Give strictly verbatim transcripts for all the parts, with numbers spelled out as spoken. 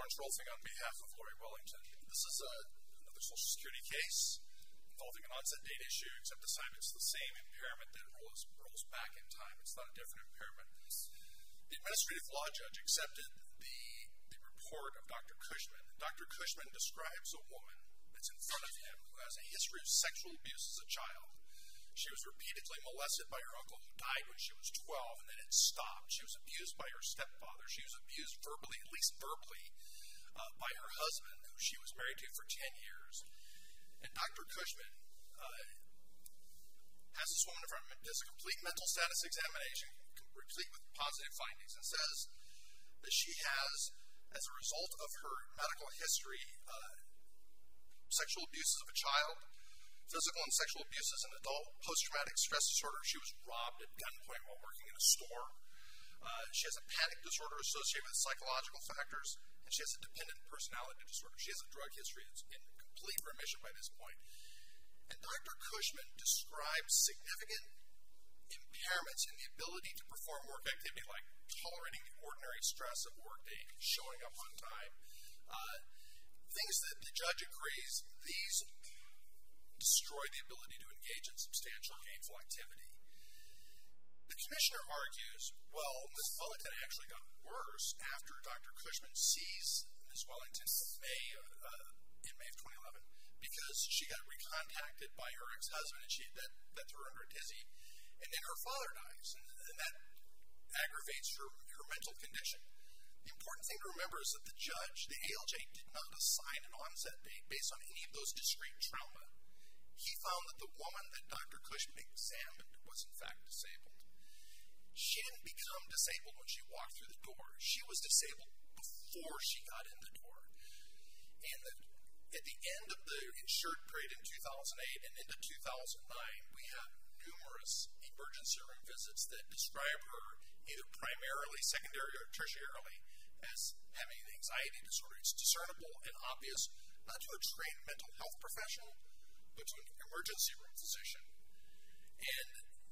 Lawrence Rolfing on behalf of Laurie Wellington. This is a, another Social Security case involving an onset date issue, except this time it's the same impairment that rolls, rolls back in time. It's not a different impairment. The administrative law judge accepted the, the report of Doctor Cushman. Doctor Cushman describes a woman that's in front of him who has a history of sexual abuse as a child. She was repeatedly molested by her uncle who died when she was twelve, and then it stopped. She was abused by her stepfather. She was abused verbally, at least verbally, uh, by her husband, who she was married to for ten years. And Doctor Cushman uh, has this woman in front of him, does a complete mental status examination, complete with positive findings, and says that she has, as a result of her medical history, uh, sexual abuses of a child, physical and sexual abuse as an adult, post-traumatic stress disorder. She was robbed at gunpoint while working in a store. Uh, she has a panic disorder associated with psychological factors, and she has a dependent personality disorder. She has a drug history that's in complete remission by this point. And Doctor Cushman describes significant impairments in the ability to perform work activity, like tolerating the ordinary stress of workday, showing up on time, uh, things that the judge agrees these destroy the ability to engage in substantial gainful activity. The commissioner argues, well, Miz Wellington actually got worse after Doctor Cushman sees Miz Wellington in May, uh, in May of twenty eleven, because she got recontacted by her ex-husband, and she that, that threw her under a dizzy, and then her father dies, and, and that aggravates her, her mental condition. The important thing to remember is that the judge, the A L J, did not assign an onset date based on any of those discrete trauma. He found that the woman that Doctor Cushman examined was in fact disabled. She didn't become disabled when she walked through the door. She was disabled before she got in the door. And the, at the end of the insured period in two thousand eight and into two thousand nine, we have numerous emergency room visits that describe her either primarily, secondary, or tertiarily as having an anxiety disorder. It's discernible and obvious, not to a trained mental health professional, but to an emergency room physician. And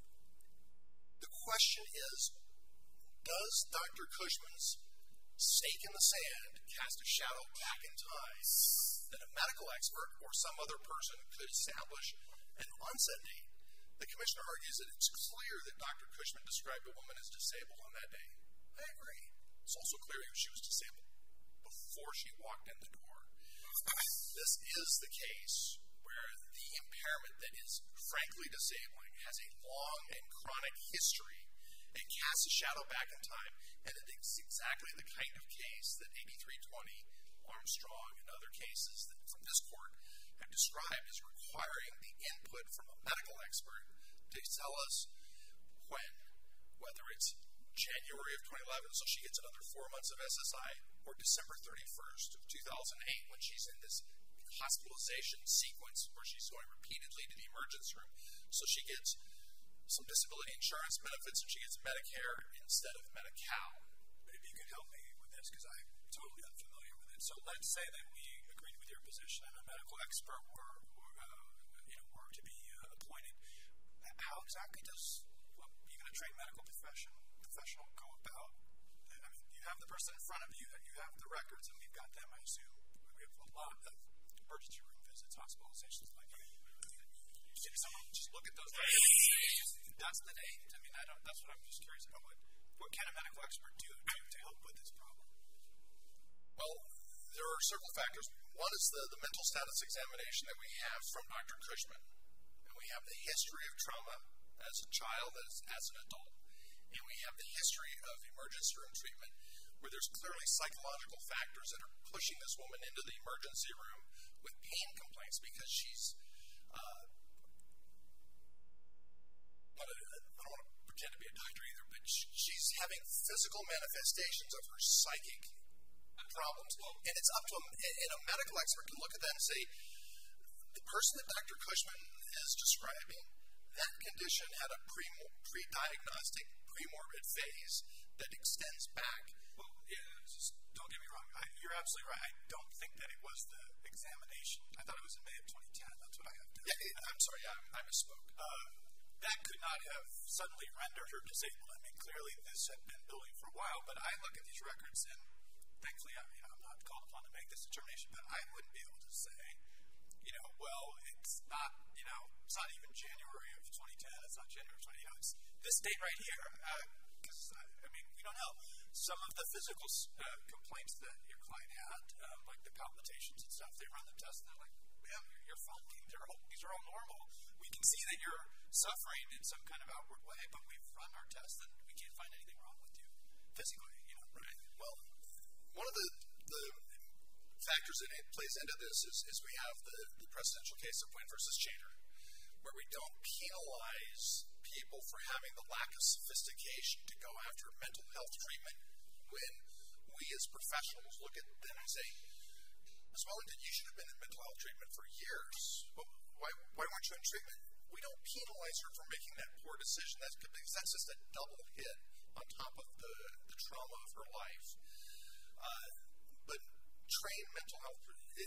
the question is, does Doctor Cushman's stake in the sand cast a shadow back in time that a medical expert or some other person could establish an onset date? The commissioner argues that it's clear that Doctor Cushman described a woman as disabled on that day. I agree. It's also clear that she was disabled before she walked in the door. This is the case where the impairment that is frankly disabling has a long and chronic history and casts a shadow back in time, and it is exactly the kind of case that eighty-three twenty, Armstrong, and other cases that from this court have described as requiring the input from a medical expert to tell us when, whether it's January of twenty eleven, so she gets another four months of S S I, or December thirty-first of two thousand eight, when she's in this hospitalization sequence where she's going repeatedly to the emergency room, so she gets some disability insurance benefits and she gets Medicare instead of Medi-Cal. Maybe you could help me with this, because I'm totally unfamiliar with it. So let's say that we agreed with your position and a medical expert were, were uh, you know, were to be uh, appointed. How exactly does well, even a trained medical profession, professional go about? I mean, you have the person in front of you, you have the records, and we've got them, I assume. We have a lot of emergency room visits, hospitalizations, like that. Can someone just look at those records? That's the date. I mean, I don't, that's what I'm just curious about. What, what can a medical expert do to, to help with this problem? Well, there are several factors. One is the, the mental status examination that we have from Doctor Cushman. And we have the history of trauma as a child, as, as an adult. And we have the history of emergency room treatment, where there's clearly psychological factors that are pushing this woman into the emergency room with pain complaints because she's, uh, I don't want to pretend to be a doctor either, but she's having physical manifestations of her psychic problems. And it's up to a, and a medical expert can look at that and say, the person that Doctor Cushman is describing, that condition had a pre, pre-diagnostic, pre-morbid phase that extends back. Well, yeah, just don't get me wrong. I, you're absolutely right. I don't think that it was the examination. I thought it was in May of twenty ten. That's what I have to Yeah, it, I'm sorry, I, I misspoke. Uh, that could not have suddenly rendered her disabled. I mean, clearly this had been building for a while, but I look at these records and thankfully, I, you know, I'm not called upon to make this determination, but I wouldn't be able to say, you know, well, it's not, you know, it's not even January of twenty ten, it's not January of twenty, you know, it's this date right here, because, uh, I mean, we don't know. Some of the physical uh, complaints that your client had, um, like the palpitations and stuff, they run the test and they're like, man, you're, you're fine, they're all, these are all normal. We can see that you're suffering in some kind of outward way, but we've run our tests and we can't find anything wrong with you physically, you know. Right. Well, one of the, the factors that it plays into this is, is we have the, the presidential case of Wynn versus Chater, where we don't penalize people for having the lack of sophistication to go after mental health treatment when we as professionals look at them and say, Miz Wellington, you should have been in mental health treatment for years. Well, why, why weren't you in treatment? We don't penalize her for making that poor decision. That's because that's just a double hit on top of the, the trauma of her life. Uh, but trained mental health, it,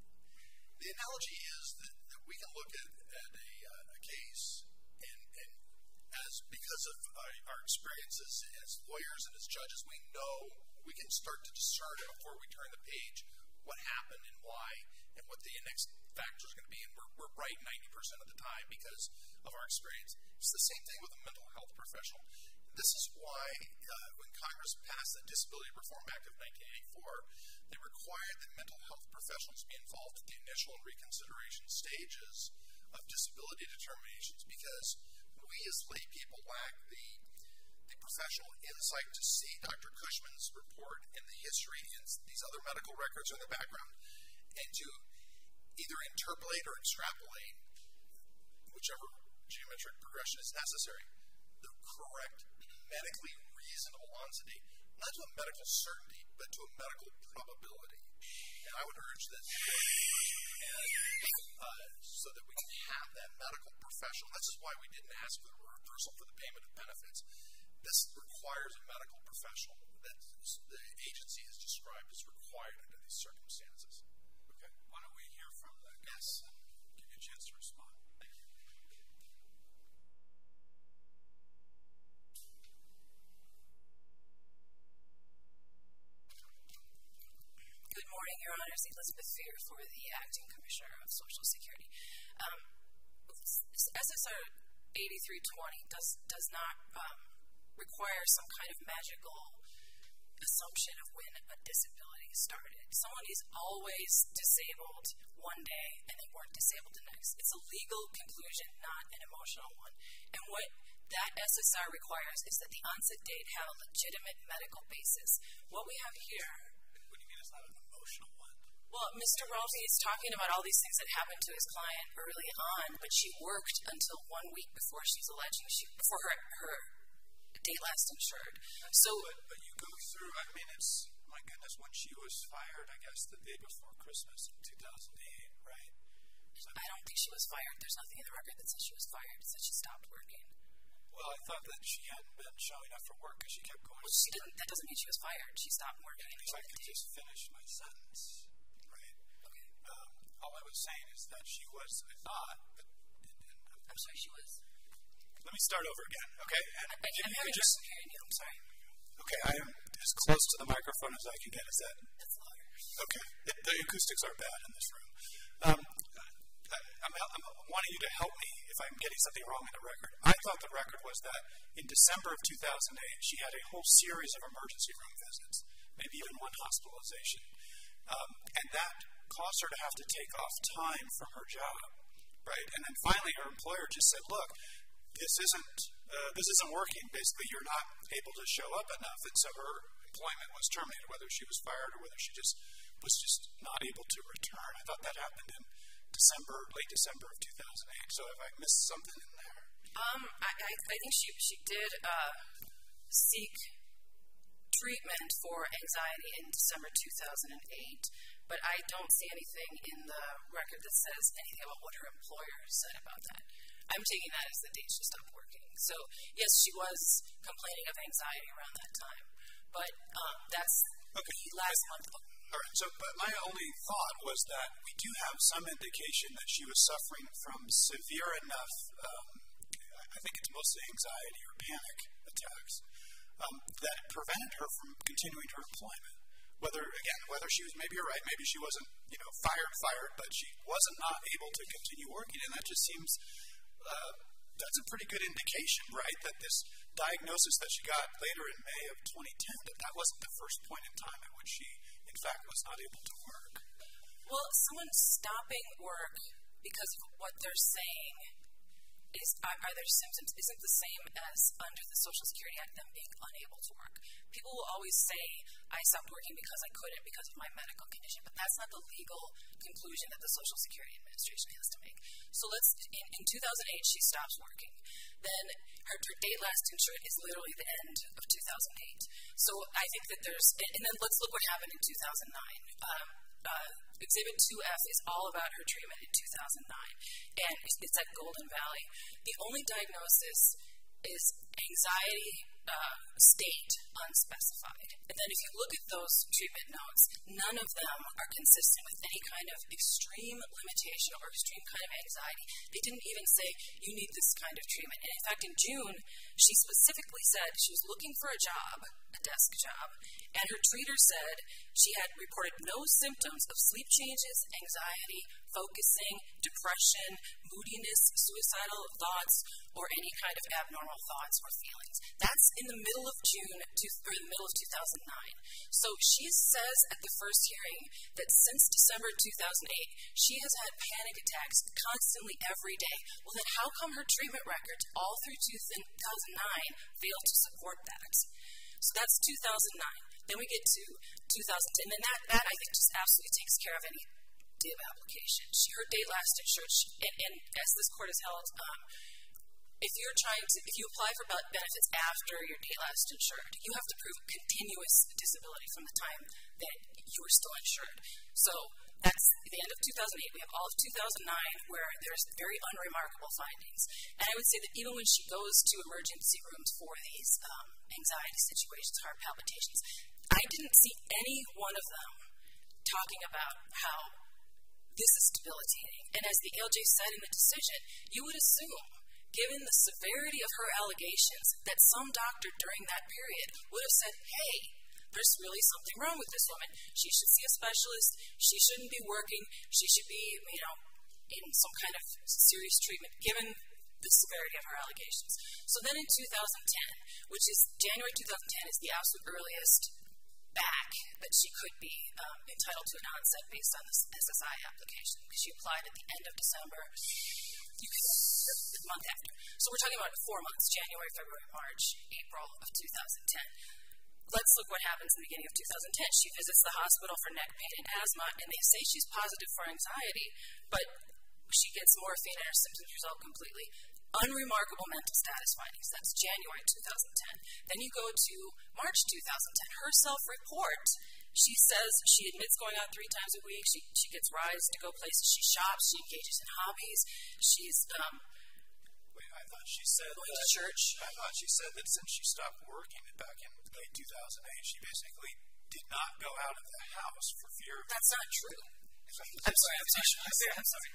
the analogy is that, that we can look at, at a, uh, a case and, and as because of our, our experiences as lawyers and as judges, we know we can start to discern it before we turn the page what happened and why and what the next factor is going to be. And we're, we're right ninety percent of the time because of our experience. It's the same thing with a mental health professional. This is why uh, when Congress passed the Disability Reform Act of nineteen eighty-four, they required that mental health professionals be involved at the initial and reconsideration stages of disability determinations because we as lay people lack the, the professional insight to see Doctor Cushman's report and the history and these other medical records in the background and to either interpolate or extrapolate, whichever geometric progression is necessary, the correct medically reasonable onset date, not to a medical certainty, but to a medical probability. And I would urge that uh, so that we can have that medical professional. This is why we didn't ask for the reversal for the payment of benefits. This requires a medical professional that the agency has described as required under these circumstances. Okay. Why don't we hear from the guests and give you a chance to respond? Thank you. Good morning, Your Honors. Elizabeth Fear for the Acting Commissioner of Social Security. Um, S S R eighty-three twenty does does not um, require some kind of magical assumption of when a disability started. Someone is always disabled one day and they weren't disabled the next. It's a legal conclusion, not an emotional one. And what that S S R requires is that the onset date have a legitimate medical basis. What we have here... What do you mean it's not an emotional one? Well, Mister Rolfe is talking about all these things that happened to his client early on, but she worked until one week before she's alleging she before her her date last insured. So, but, but you go through. I mean, it's my goodness. When she was fired, I guess the day before Christmas in two thousand eight, right? So, I don't think she was fired. There's nothing in the record that says she was fired. It says she stopped working. Well, I thought that she hadn't been showing up for work because she kept going. Well, she didn't. That doesn't mean she was fired. She stopped working. If I could just finish my sentence, right? Okay. Um, all I was saying is that she was, I thought, but and, and I'm, I'm sorry, she was. Let me start over again, okay? And I, I, I'm having just trouble hearing you. I'm sorry. Okay, I am as close to the microphone as I can get. Is that? That's louder. Okay. It, the acoustics are bad in this room. Um, I, I'm, I'm wanting you to help me if I'm getting something wrong in the record. I thought the record was that in December of two thousand eight, she had a whole series of emergency room visits, maybe even one hospitalization, um, and that caused her to have to take off time from her job, right? And then finally, her employer just said, "Look, this isn't uh, this isn't working. Basically, you're not able to show up enough," and so her employment was terminated, whether she was fired or whether she just was just not able to return. I thought that happened in December, late December of two thousand eight. So have I missed something in there? Um, I, I, I think she she did uh, seek treatment for anxiety in December two thousand eight, but I don't see anything in the record that says anything about what her employer said about that. I'm taking that as the date she stopped working. So, yes, she was complaining of anxiety around that time, but um, that's okay. The last month. All right, so but my only thought was that we do have some indication that she was suffering from severe enough, um, I think it's mostly anxiety or panic attacks, um, that prevented her from continuing her employment. whether, again, whether she was, maybe you're right, maybe she wasn't, you know, fired, fired, but she wasn't not able to continue working. And that just seems, uh, that's a pretty good indication, right, that this diagnosis that she got later in May of twenty ten, that that wasn't the first point in time at which she, in fact, was not able to work. Well, someone stopping work because of what they're saying is, are, are their symptoms, isn't the same as under the Social Security Act, them being unable to work. People will always say, I stopped working because I couldn't because of my medical condition, but that's not the legal conclusion that the Social Security Administration has to make. So let's, in, in two thousand eight, she stops working. Then her, her date last insured is literally the end of two thousand eight. So I think that there's, and, and then let's look what happened in two thousand nine. Um, uh, Exhibit two F is all about her treatment in two thousand nine, and it's, it's at Golden Valley. The only diagnosis is anxiety uh, state unspecified. And then if you look at those treatment notes, none of them are consistent with any kind of extreme limitation or extreme kind of anxiety. They didn't even say, you need this kind of treatment. And in fact, in June, she specifically said she was looking for a job, a desk job, and her treater said she had reported no symptoms of sleep changes, anxiety, focusing, depression, moodiness, suicidal thoughts, or any kind of abnormal thoughts or feelings. That's in the middle of June, to, or the middle of two thousand nine. So she says at the first hearing that since December two thousand eight, she has had panic attacks constantly every day. Well, then how come her treatment records all through two thousand nine fail to support that? So that's two thousand nine. Then we get to two thousand ten, and that, that I think just absolutely takes care of any D I B application. She, her date last insured, and, and as this court has held, um, if you're trying to, if you apply for benefits after your date last insured, you have to prove continuous disability from the time that you were still insured. So that's the end of two thousand eight. We have all of two thousand nine where there's very unremarkable findings. And I would say that even when she goes to emergency rooms for these um, anxiety situations, heart palpitations, I didn't see any one of them talking about how this is debilitating. And as the A L J said in the decision, you would assume, given the severity of her allegations, that some doctor during that period would have said, hey, there's really something wrong with this woman. She should see a specialist. She shouldn't be working. She should be, you know, in some kind of serious treatment, given the severity of her allegations. So then in two thousand ten, which is January two thousand ten is the absolute earliest back that she could be um, entitled to an onset based on this S S I application, because she applied at the end of December, the month after. So we're talking about four months, January, February, March, April of two thousand ten. Let's look what happens in the beginning of two thousand ten. She visits the hospital for neck pain and asthma, and they say she's positive for anxiety, but she gets morphine and her symptoms resolve completely. Unremarkable mental status findings. That's January two thousand ten. Then you go to March two thousand ten. Her self-report, she says she admits going out three times a week. She she gets rides to go places. She shops. She engages in hobbies. She's um. Wait, I thought she said going that, to church. I thought she said that since she stopped working back in late two thousand eight, she basically did not go out of the house for fear of. That's not true. I'm sorry. I'm sorry. I'm sorry. I'm sorry.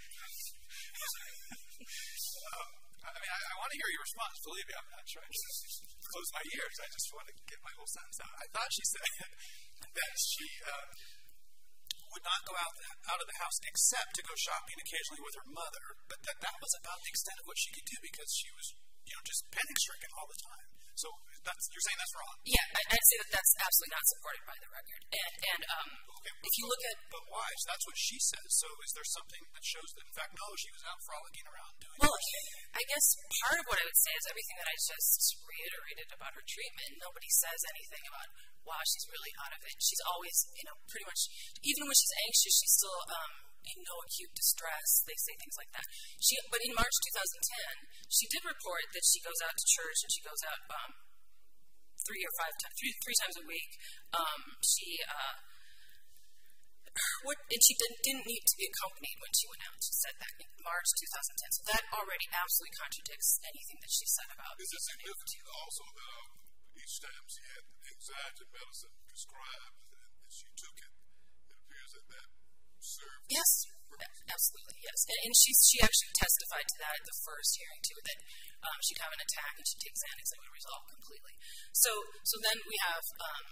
um, I mean, I, I want to hear your response. Believe me, I'm not trying to close my ears. I just want to get my whole sentence out. I thought she said that she um, would not go out, the, out of the house except to go shopping occasionally with her mother, but that that was about the extent of what she could do because she was, you know, just panic-stricken all the time. So that's, you're saying that's wrong? Yeah, I, I'd say that that's absolutely not supported by the record. And, and um, okay, if you look at... But why? So that's what she says. So is there something that shows that, in fact, no, she was out frolicking around doing Well, it? I guess part of what I would say is everything that I just reiterated about her treatment. Nobody says anything about, wow, she's really out of it. She's always, you know, pretty much, even when she's anxious, she's still um, in no acute distress. They say things like that. She, but in March two thousand ten, she did report that she goes out to church and she goes out um, three or five times, three, three times a week. Um, she, uh, what, and she didn't, didn't need to be accompanied when she went out. She said that in March two thousand ten. So that already absolutely contradicts anything that she said about. Is it significant also that uh, each time she had anxiety medicine prescribed and she took it, it appears that that served? Yes, absolutely, yes. And, and she she actually testified to that at the first hearing too, that um, she'd have an attack and she'd take Xanax and it would resolve completely. So so then we have um,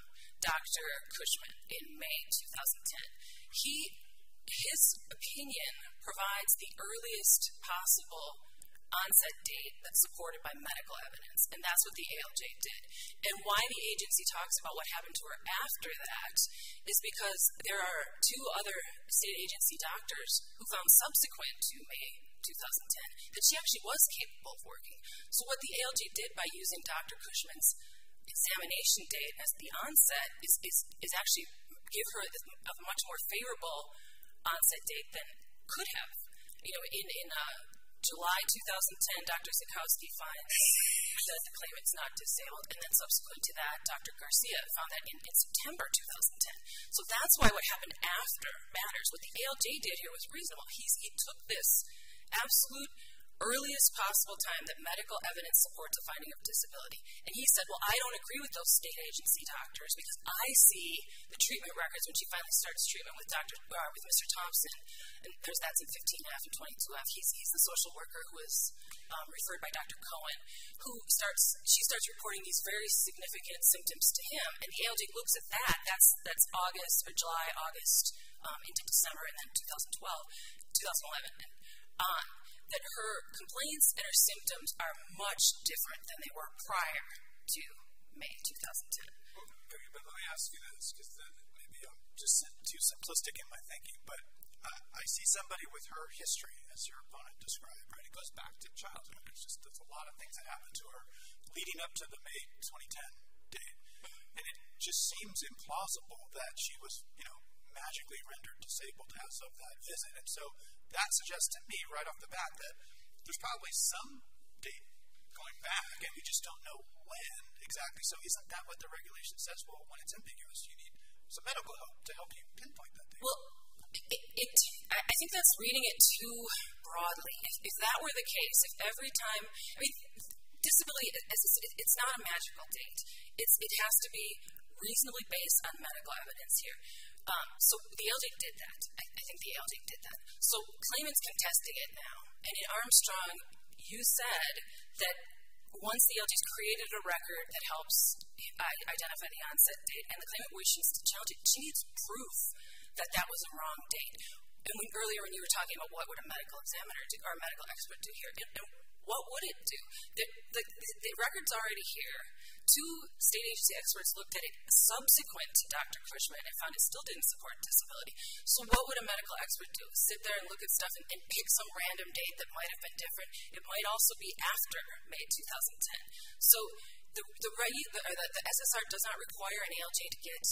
Doctor Cushman in May two thousand ten. He, his opinion provides the earliest possible onset date that's supported by medical evidence, and that's what the A L J did. And why the agency talks about what happened to her after that is because there are two other state agency doctors who found subsequent to May two thousand ten that she actually was capable of working. So what the A L J did by using Doctor Cushman's examination date as the onset is, is, is actually give her a much more favorable onset date than could have. You know, in, in uh, July two thousand ten, Doctor Zukowski finds that the claimant's not disabled, and then subsequent to that, Doctor Garcia found that in, in September two thousand ten. So that's why what happened after matters. What the A L J did here was reasonable. He's, he took this absolute earliest possible time that medical evidence supports a finding of disability. And he said, well, I don't agree with those state agency doctors because I see the treatment records when she finally starts treatment with Doctor Uh, with Mister Thompson, and there's that's in fifteen F and twenty-two F. He's, he's the social worker who was um, referred by Doctor Cohen, who starts, she starts reporting these very significant symptoms to him, and the A L J looks at that. That's, that's August or July, August um, into December, and then two thousand twelve, two thousand eleven, and on. That her complaints and her symptoms are much different than they were prior to May two thousand ten. Well, but let me ask you this, because maybe I'm just too simplistic in my thinking, but uh, I see somebody with her history, as your opponent described, right? It goes back to childhood. It's just there's a lot of things that happened to her leading up to the May twenty ten date, and it just seems implausible that she was, you know, magically rendered disabled as of that visit. And so that suggests to me right off the bat that there's probably some date going back, and we just don't know when exactly. So isn't that what the regulation says? Well, when it's ambiguous, you need some medical help to help you pinpoint that date. Well, it, it, I think that's reading it too broadly. If, if that were the case, if every time, I mean, disability, it's, it's not a magical date. It's, it has to be reasonably based on medical evidence here. Um, so the A L J did that. I, I think the A L J did that. So claimant's contesting it now. And in Armstrong, you said that once the A L J's created a record that helps uh, identify the onset date, and the claimant wishes to challenge it, she needs proof that that was a wrong date. And when, earlier when you were talking about what would a medical examiner do, or a medical expert do here, and, and what would it do? The, the, the record's already here. Two state agency experts looked at it subsequent to Doctor Cushman and found it still didn't support disability. So what would a medical expert do? Sit there and look at stuff and, and pick some random date that might have been different. It might also be after May two thousand ten. So the, the, the, the, the S S R does not require an A L J to get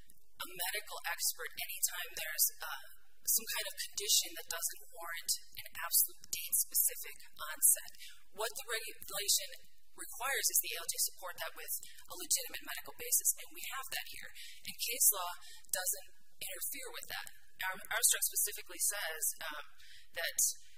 a medical expert anytime there's uh, some kind of condition that doesn't warrant an absolute date-specific onset. What the regulation requires is the A L J support that with a legitimate medical basis, and we have that here. And case law doesn't interfere with that. Armstrong specifically says um, that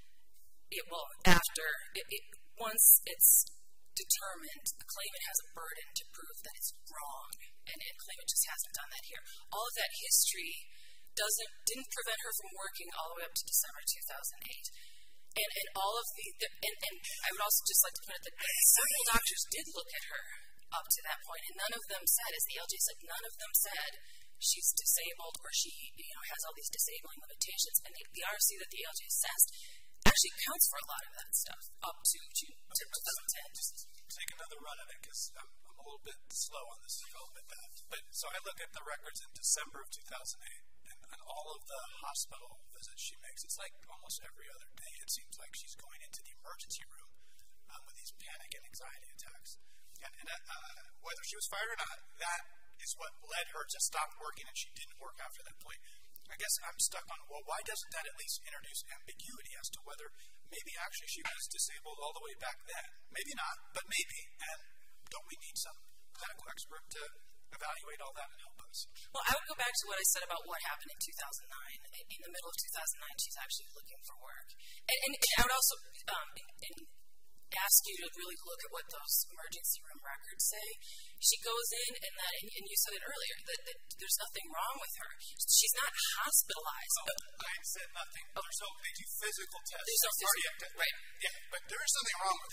it will, after, it, it, once it's determined, the claimant has a burden to prove that it's wrong, and the claimant just hasn't done that here. All of that history doesn't didn't prevent her from working all the way up to December two thousand eight. And, and all of the, the and, and I would also just like to point out that several doctors did look at her up to that point, and none of them said, as the A L J said, none of them said she's disabled or she, you know, has all these disabling limitations. And the, the R C that the A L J assessed actually accounts for a lot of that stuff up to June twenty ten. Just take another run at it, because I'm, I'm a little bit slow on this development path. But so I look at the records in December of two thousand eight, and, and all of the hospital visits she makes. It's like almost every other day. It seems like she's going into the emergency room um, with these panic and anxiety attacks. And, and uh, whether she was fired or not, that is what led her to stop working, and she didn't work after that point. I guess I'm stuck on, well, why doesn't that at least introduce ambiguity as to whether maybe actually she was disabled all the way back then? Maybe not, but maybe. And don't we need some medical expert to evaluate all that and help us? Well, I would go back to what I said about what happened in two thousand nine. In the middle of two thousand nine, she's actually looking for work. And, and, and I would also um, in, in ask you to really look at what those emergency room records say. She goes in, and that, and, and you said it earlier, that, that there's nothing wrong with her. She's not hospitalized. Oh, but, I said nothing. Oh. There's no, they do physical tests. There's no physical, test. Right. Yeah, but there is something wrong with her.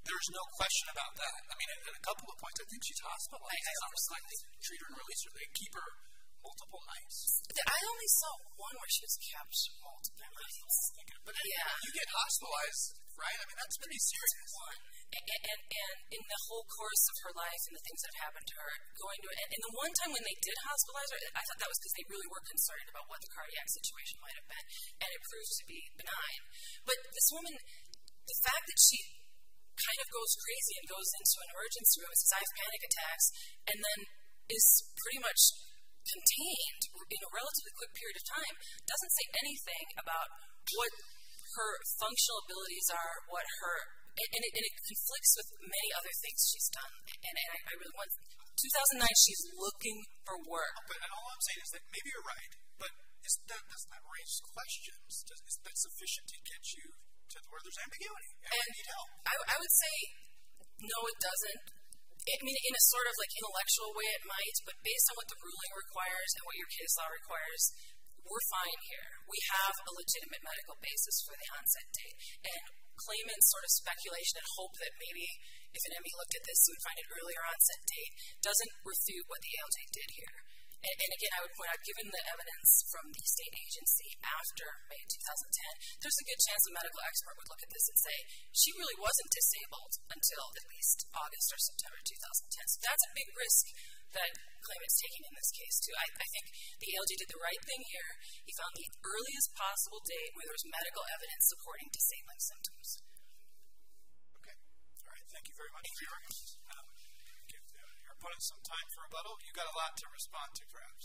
There's no question about that. I mean, at, at a couple of points, I think she's hospitalized. I, I it's not like they treat her and release her. They keep her multiple nights. I only saw one where she was kept multiple nights. But yeah. You get hospitalized, right? I mean, that's pretty serious. One. And, and, and in the whole course of her life and the things that have happened to her, going to and, and the one time when they did hospitalize her, I thought that was because they really were concerned about what the cardiac situation might have been, and it proved to be benign. But this woman, the fact that she kind of goes crazy and goes into an emergency room and says, I have panic attacks, and then is pretty much contained in a relatively quick period of time, doesn't say anything about what her functional abilities are, what her, and, and, it, and it conflicts with many other things she's done. And, and I, I really want, two thousand nine, she's looking for work. But and all I'm saying is that maybe you're right, but is that, doesn't that raise questions? Does, is that sufficient to get you to where there's ambiguity and, and need help? I, I would say, no, it doesn't. I mean, in a sort of like intellectual way it might, but based on what the ruling requires and what your case law requires, we're fine here. We have a legitimate medical basis for the onset date. And claimant's sort of speculation and hope that maybe if an M E looked at this, we would find an earlier onset date doesn't refute what the A L J did here. And, and again, I would point out, given the evidence from the state agency after May two thousand ten, there's a good chance a medical expert would look at this and say, she really wasn't disabled until at least August or September two thousand ten. So that's a big risk that claimant's taking in this case, too. I, I think the A L J did the right thing here. He found the earliest possible date where there was medical evidence supporting disabling symptoms. Okay. All right. Thank you very much for your arguments. Um, give uh, your opponent some time for rebuttal. You got a lot to respond to, perhaps.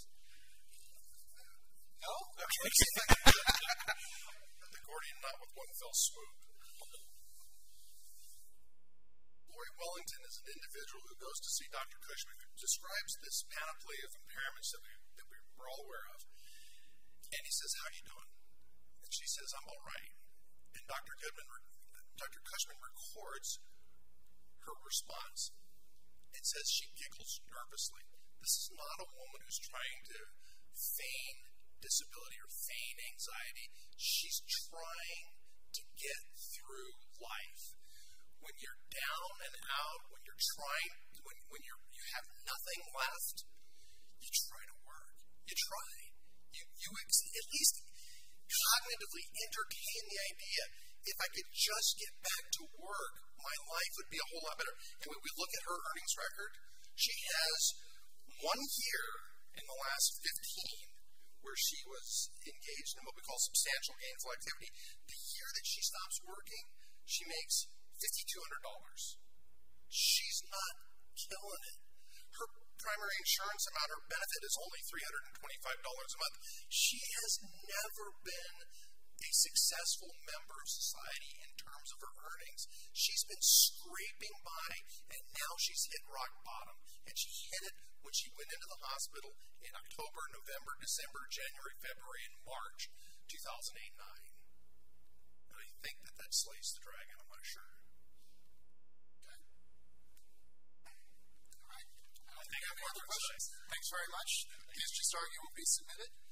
No? Okay. The Gordian knot with one fell swoop. Laurie Wellington is an individual who goes to see Doctor Cushman, who describes this panoply of impairments that, we, that we're all aware of. And he says, how are you doing? And she says, I'm all right. And Doctor Goodman, Doctor Cushman records her response. It says she giggles nervously. This is not a woman who's trying to feign disability or feign anxiety. She's trying to get through life. When you're down and out, when you're trying, when, when you're, you have nothing left, you try to work. You try. You, you ex- at least cognitively entertain the idea, if I could just get back to work, my life would be a whole lot better. And when we look at her earnings record, she has one year in the last fifteen where she was engaged in what we call substantial gainful activity. The year that she stops working, she makes five thousand two hundred dollars. She's not killing it. Her primary insurance amount, her benefit is only three hundred twenty-five dollars a month. She has never been a successful member of society in terms of her earnings. She's been scraping by, and now she's hit rock bottom. And she hit it when she went into the hospital in October, November, December, January, February, and March two thousand eight nine. And I think that that slays the dragon, I'm not sure. Okay. All right. I don't think I have more questions. Thanks very much. The case just argued will be submitted.